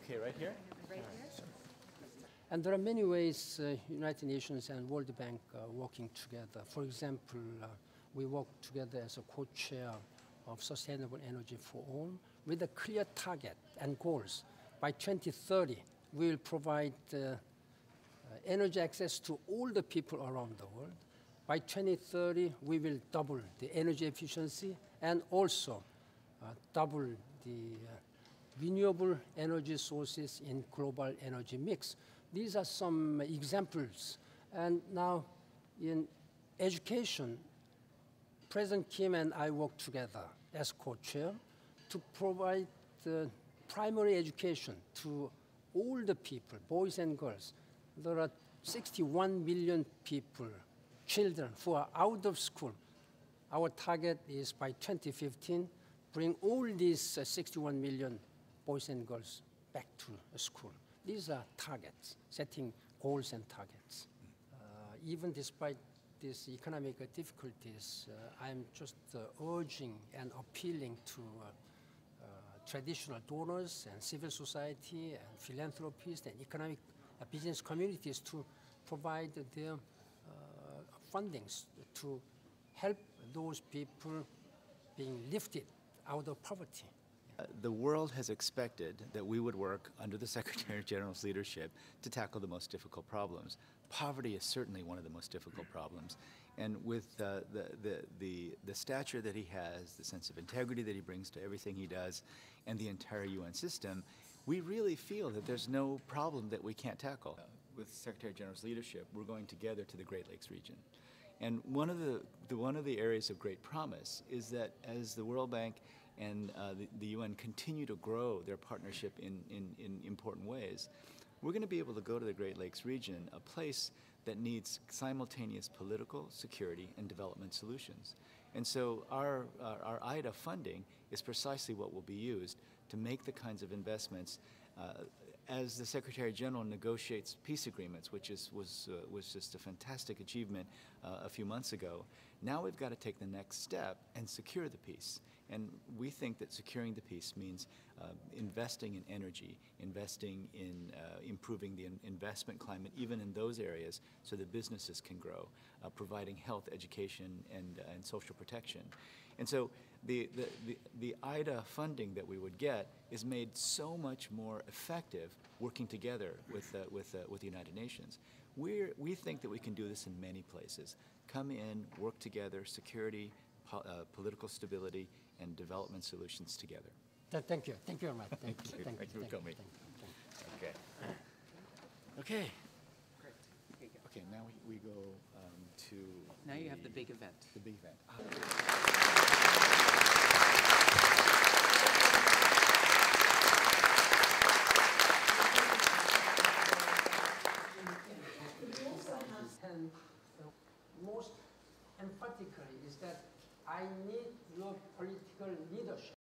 Okay, right here? Right here? And there are many ways United Nations and World Bank are working together. For example, we work together as a co-chair of Sustainable Energy for All with a clear target and goals. By 2030, we will provide energy access to all the people around the world. By 2030, we will double the energy efficiency and also double the renewable energy sources in global energy mix. These are some examples. And now in education, President Kim and I work together as co-chair to provide primary education to all the people, boys and girls. There are 61 million people, children, who are out of school. Our target is by 2015, bring all these 61 million boys and girls back to school. These are targets, setting goals and targets. Even despite these economic difficulties, I'm just urging and appealing to traditional donors and civil society and philanthropists and economic business communities to provide their fundings to help those people being lifted out of poverty. The world has expected that we would work under the Secretary General's leadership to tackle the most difficult problems. Poverty is certainly one of the most difficult problems. And with the stature that he has, the sense of integrity that he brings to everything he does, and the entire UN system, we really feel that there's no problem that we can't tackle. With Secretary General's leadership, we're going together to the Great Lakes region. And one of the areas of great promise is that as the World Bank and the UN continue to grow their partnership in important ways, we're going to be able to go to the Great Lakes region, a place that needs simultaneous political, security, and development solutions. And so our IDA funding is precisely what will be used to make the kinds of investments as the Secretary General negotiates peace agreements, which was just a fantastic achievement a few months ago. Now we've got to take the next step and secure the peace. And we think that securing the peace means investing in energy, investing in improving the investment climate, even in those areas, so that businesses can grow, providing health, education, and social protection. And so the IDA funding that we would get is made so much more effective working together with the United Nations. We think that we can do this in many places. Come in, work together, security, political stability, and development solutions together. Thank you. Thank you very much. Thank you. Thank you for coming. Okay. Okay. Great. Okay, now we go to... Now you have the big event. The big event. And most emphatically is that I need your political leadership.